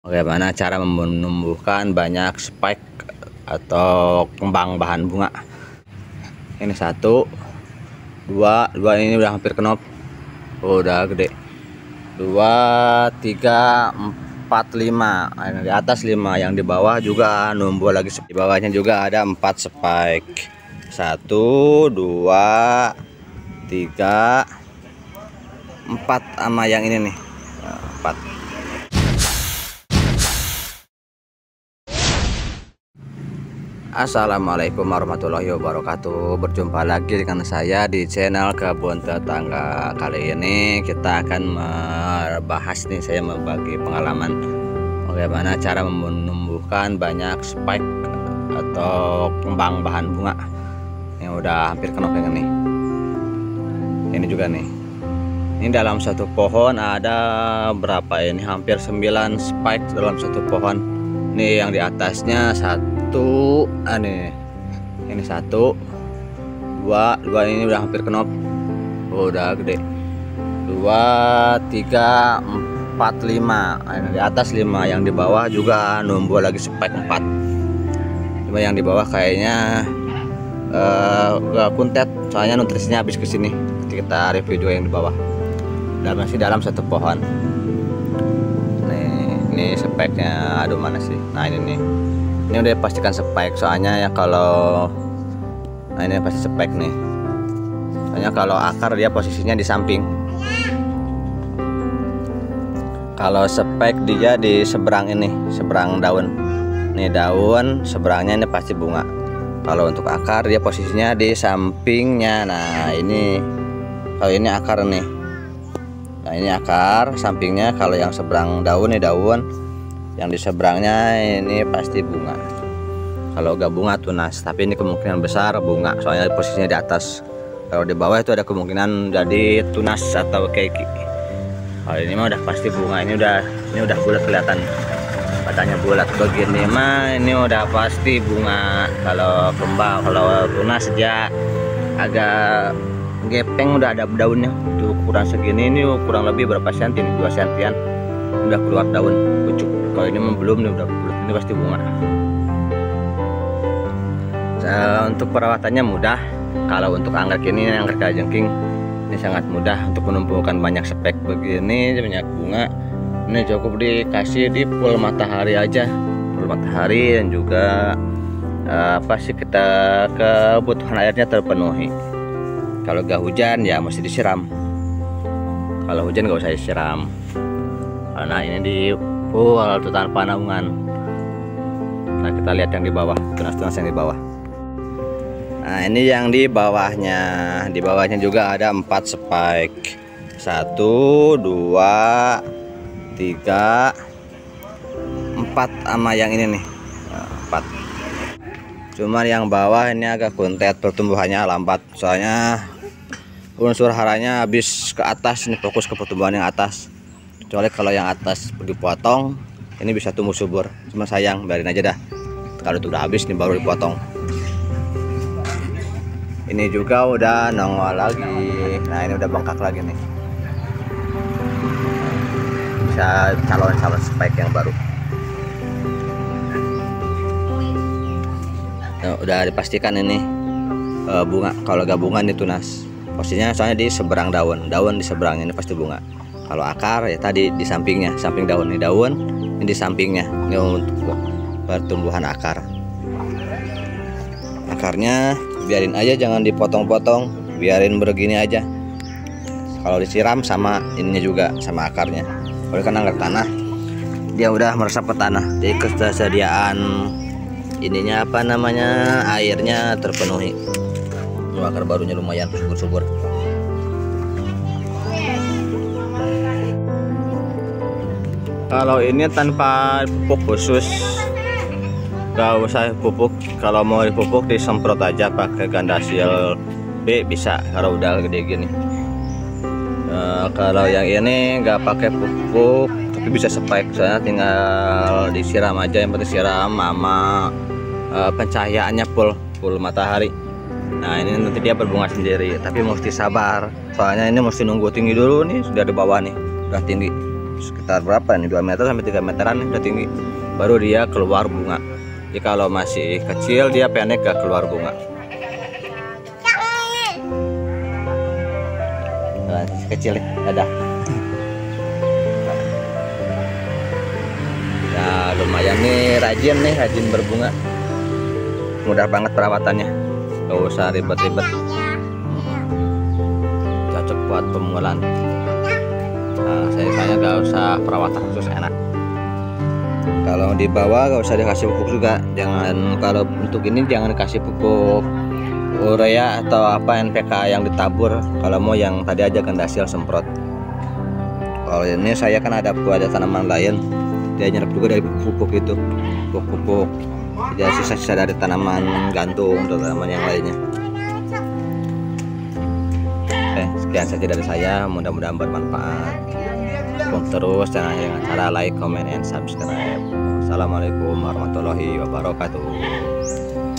Bagaimana cara menumbuhkan banyak spike atau kembang bahan bunga? Ini satu, dua ini udah hampir kenop, udah gede. Dua, tiga, empat, lima. Yang di atas 5, yang di bawah juga numbuh lagi. Di bawahnya juga ada 4 spike. 1, 2, 3, 4 sama yang ini nih. 4. Assalamualaikum warahmatullahi wabarakatuh. Berjumpa lagi dengan saya di channel Kebun Tetangga. Kali ini kita akan membahas nih, saya membagi pengalaman bagaimana cara menumbuhkan banyak spike atau kembang bahan bunga yang udah hampir kenop yang ini. Ini juga nih. Ini dalam satu pohon ada berapa ini? Hampir 9 spike dalam satu pohon. Ini yang di atasnya satu, ini satu, dua ini udah hampir kenop, udah gede. 2, 3, 4, 5. Yang di atas 5, yang di bawah juga numbuh lagi spike 4. Cuma yang di bawah kayaknya gak kuntet, soalnya nutrisinya habis ke sini. Kita review juga yang di bawah. Dan masih dalam satu pohon. Ini spike-nya, aduh mana sih? Nah ini udah pastikan spike, soalnya ya kalau ini pasti spike nih. Soalnya kalau akar dia posisinya di samping. Kalau spike dia di seberang ini, seberang daun. Nih daun, seberangnya ini pasti bunga. Kalau untuk akar dia posisinya di sampingnya. Nah ini, kalau ini akar nih. Nah ini akar, sampingnya. Kalau yang seberang daun nih daun, yang di seberangnya ini pasti bunga. Kalau gak bunga tunas, tapi ini kemungkinan besar bunga, soalnya posisinya di atas. Kalau di bawah itu ada kemungkinan jadi tunas atau keki. Kalau ini mah udah pasti bunga. Ini udah bulat kelihatan, batangnya bulat begini mah ini udah pasti bunga. Kalau kembang, kalau tunas saja agak gepeng, udah ada daunnya. Itu ukuran segini, ini kurang lebih berapa senti nih, 2 sentian udah keluar daun pucuk. Kalau ini belum nih, udah bulat, ini pasti bunga. Untuk perawatannya mudah. Kalau untuk anggrek ini, anggrek kalajengking, ini sangat mudah untuk menumbuhkan banyak spek begini, banyak bunga. Ini cukup dikasih di full matahari aja, full matahari, dan juga kita kebutuhan airnya terpenuhi. Kalau gak hujan ya mesti disiram. Kalau hujan gak usah disiram. Karena ini di full tuh tanpa naungan. Nah kita lihat yang di bawah, tunas-tunas yang di bawah. Nah ini yang di bawahnya. Di bawahnya juga ada 4 spike. 1, 2, 3, 4 sama yang ini nih. 4. Cuma yang bawah ini agak kuntet, pertumbuhannya lambat. Soalnya unsur haranya habis ke atas, ini fokus ke pertumbuhan yang atas. Kecuali kalau yang atas dipotong, ini bisa tumbuh subur. Cuma sayang, biarin aja dah. Kalau itu udah habis nih baru dipotong. Ini juga udah nongol lagi. Nah ini udah bengkak lagi nih. Bisa calon spike yang baru. Nah, udah dipastikan ini bunga. Kalau gak bunga ini tunas. Posisinya soalnya di seberang daun di seberangnya ini pasti bunga. Kalau akar ya tadi di sampingnya, samping daun. Ini daun, ini di sampingnya. Ini untuk pertumbuhan akar. Akarnya biarin aja, jangan dipotong-potong, biarin begini aja. Kalau disiram sama ininya juga, sama akarnya. Kalau kan anggrek tanah, dia udah meresap ke tanah. Jadi ketersediaan ininya airnya terpenuhi. Akar barunya lumayan subur-subur. Kalau ini tanpa pupuk khusus, gak usah pupuk. Kalau mau dipupuk disemprot aja pakai Gandasil B bisa, kalau udah gede gini. Kalau yang ini nggak pakai pupuk tapi bisa spike, soalnya tinggal disiram aja. Yang penting siram sama pencahayaannya full matahari. Nah ini nanti dia berbunga sendiri, tapi mesti sabar. Soalnya ini mesti nunggu tinggi dulu nih, sudah di bawah nih, udah tinggi. sekitar berapa nih, 2 meter sampai 3 meteran udah tinggi, baru dia keluar bunga. Jadi kalau masih kecil dia pendek gak keluar bunga. Nah, kecil nih, dadah. Nah, lumayan nih, rajin berbunga. Mudah banget perawatannya, gak usah ribet-ribet. Cocok buat pemula. Nah, saya gak usah perawatan khusus, enak. Kalau dibawa gak usah dikasih pupuk juga. Jangan, kalau untuk ini jangan dikasih pupuk urea atau apa NPK yang ditabur. Kalau mau yang tadi aja Gandasil semprot. Kalau ini saya kan ada tanaman lain, dia nyerap juga dari pupuk itu, pupuk jadi sisa-sisa dari tanaman gantung atau tanaman yang lainnya. Sekian saja dari saya, mudah-mudahan bermanfaat. Dukung terus channelnya dengan cara like, comment, and subscribe. Assalamualaikum warahmatullahi wabarakatuh.